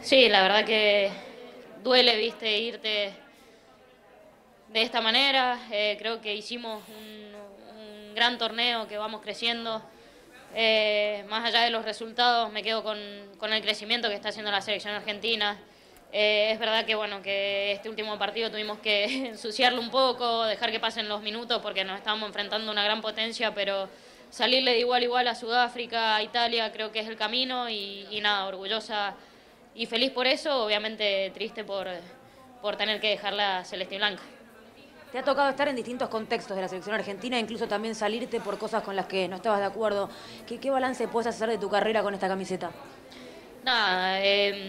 Sí, la verdad que duele, viste, irte de esta manera. Creo que hicimos un gran torneo, que vamos creciendo. Más allá de los resultados, me quedo con el crecimiento que está haciendo la selección argentina. Es verdad que bueno, que este último partido tuvimos que ensuciarlo un poco, dejar que pasen los minutos porque nos estábamos enfrentando a una gran potencia, pero salirle de igual a igual a Sudáfrica, a Italia, creo que es el camino y nada, orgullosa y feliz por eso, obviamente triste por tener que dejar la celeste y blanca. Te ha tocado estar en distintos contextos de la selección argentina, incluso también salirte por cosas con las que no estabas de acuerdo. ¿Qué balance puedes hacer de tu carrera con esta camiseta? Nada,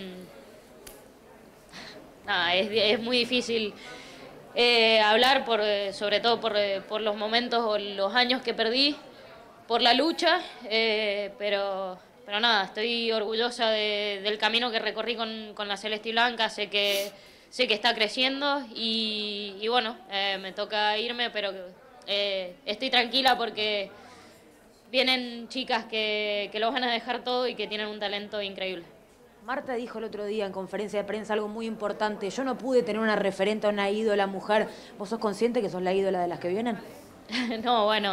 nada, es muy difícil hablar, sobre todo por los momentos o los años que perdí, por la lucha, pero nada, estoy orgullosa del camino que recorrí con la Celeste y Blanca, sé que está creciendo y bueno, me toca irme, pero estoy tranquila porque vienen chicas que lo van a dejar todo y que tienen un talento increíble. Marta dijo el otro día en conferencia de prensa algo muy importante. Yo no pude tener una referente, una ídola mujer. ¿Vos sos consciente que sos la ídola de las que vienen? No, bueno,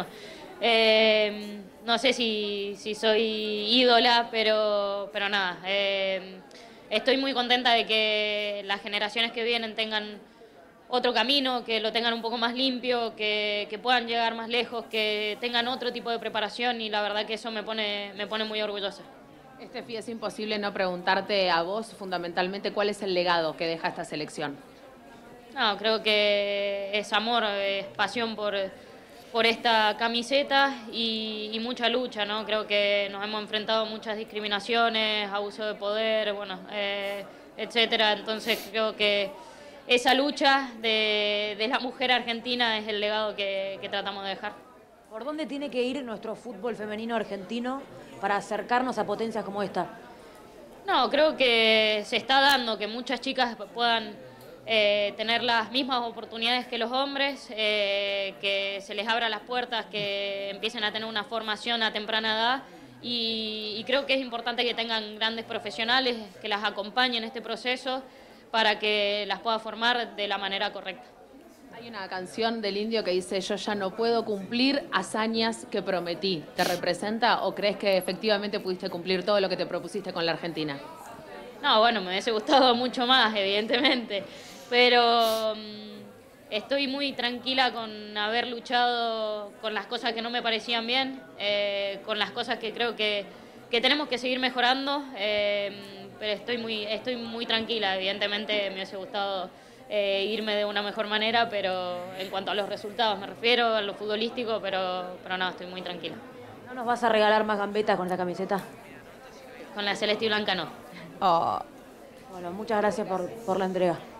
no sé si soy ídola, pero nada. Estoy muy contenta de que las generaciones que vienen tengan otro camino, que lo tengan un poco más limpio, que puedan llegar más lejos, que tengan otro tipo de preparación y la verdad que eso me pone muy orgullosa. Estefi, es imposible no preguntarte a vos fundamentalmente cuál es el legado que deja esta selección. No, creo que es amor, es pasión por esta camiseta y mucha lucha, ¿no? Creo que nos hemos enfrentado a muchas discriminaciones, abuso de poder, bueno, etcétera. Entonces creo que esa lucha de la mujer argentina es el legado que tratamos de dejar. ¿Por dónde tiene que ir nuestro fútbol femenino argentino para acercarnos a potencias como esta? No, creo que se está dando que muchas chicas puedan tener las mismas oportunidades que los hombres, que se les abra las puertas, que empiecen a tener una formación a temprana edad y creo que es importante que tengan grandes profesionales que las acompañen en este proceso para que las pueda formar de la manera correcta. Hay una canción del Indio que dice: yo ya no puedo cumplir hazañas que prometí. ¿Te representa o crees que efectivamente pudiste cumplir todo lo que te propusiste con la Argentina? No, bueno, me hubiese gustado mucho más, evidentemente, pero estoy muy tranquila con haber luchado con las cosas que no me parecían bien, con las cosas que creo que tenemos que seguir mejorando, pero estoy muy tranquila, evidentemente me hubiese gustado irme de una mejor manera, pero en cuanto a los resultados me refiero, a lo futbolístico, pero no, estoy muy tranquila. ¿No nos vas a regalar más gambetas con esta camiseta? Con la celeste y blanca no. Oh. Bueno, muchas gracias por la entrega.